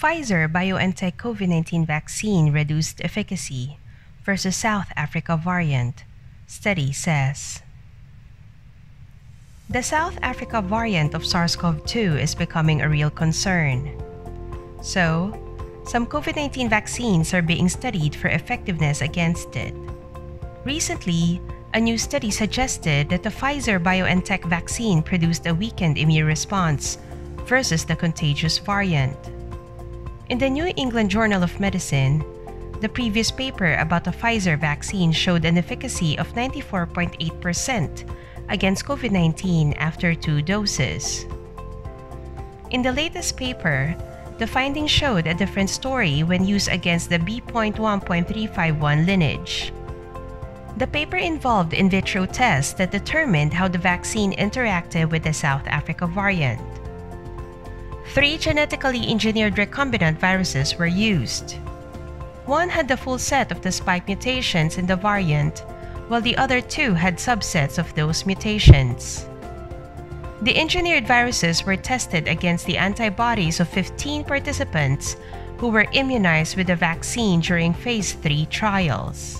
Pfizer-BioNTech COVID-19 vaccine reduced efficacy versus South Africa variant, study says. The South Africa variant of SARS-CoV-2 is becoming a real concern. So, some COVID-19 vaccines are being studied for effectiveness against it. Recently, a new study suggested that the Pfizer-BioNTech vaccine produced a weakened immune response versus the contagious variant. In the New England Journal of Medicine, the previous paper about the Pfizer vaccine showed an efficacy of 94.8% against COVID-19 after 2 doses. In the latest paper, the findings showed a different story when used against the B.1.351 lineage. The paper involved in vitro tests that determined how the vaccine interacted with the South Africa variant. 3 genetically engineered recombinant viruses were used. One had the full set of the spike mutations in the variant, while the other 2 had subsets of those mutations. The engineered viruses were tested against the antibodies of 15 participants who were immunized with the vaccine during Phase 3 trials.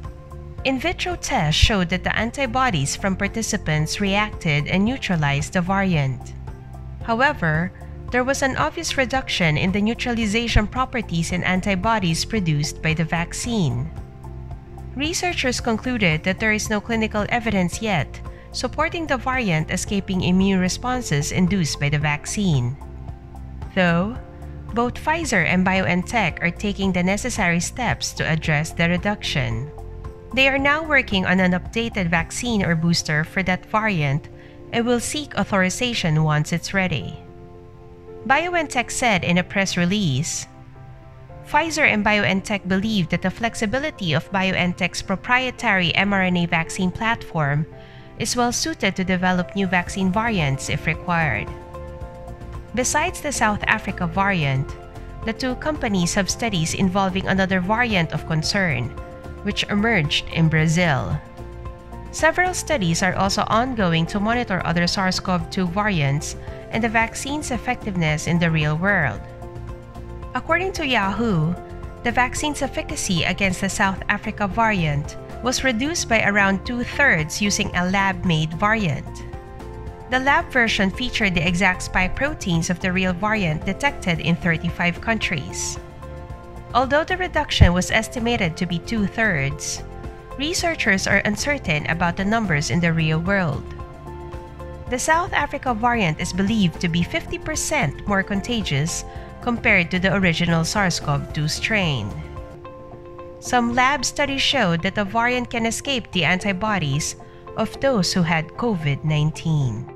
In vitro tests showed that the antibodies from participants reacted and neutralized the variant. However, there was an obvious reduction in the neutralization properties in antibodies produced by the vaccine. Researchers concluded that there is no clinical evidence yet supporting the variant escaping immune responses induced by the vaccine. Though, both Pfizer and BioNTech are taking the necessary steps to address the reduction. They are now working on an updated vaccine or booster for that variant and will seek authorization once it's ready. BioNTech said in a press release, Pfizer and BioNTech believe that the flexibility of BioNTech's proprietary mRNA vaccine platform is well suited to develop new vaccine variants if required. Besides the South Africa variant, the 2 companies have studies involving another variant of concern, which emerged in Brazil. Several studies are also ongoing to monitor other SARS-CoV-2 variants and the vaccine's effectiveness in the real world. According to Yahoo, the vaccine's efficacy against the South Africa variant was reduced by around 2/3 using a lab-made variant. The lab version featured the exact spike proteins of the real variant detected in 35 countries. Although the reduction was estimated to be 2/3, researchers are uncertain about the numbers in the real world. The South Africa variant is believed to be 50% more contagious compared to the original SARS-CoV-2 strain. Some lab studies showed that the variant can escape the antibodies of those who had COVID-19.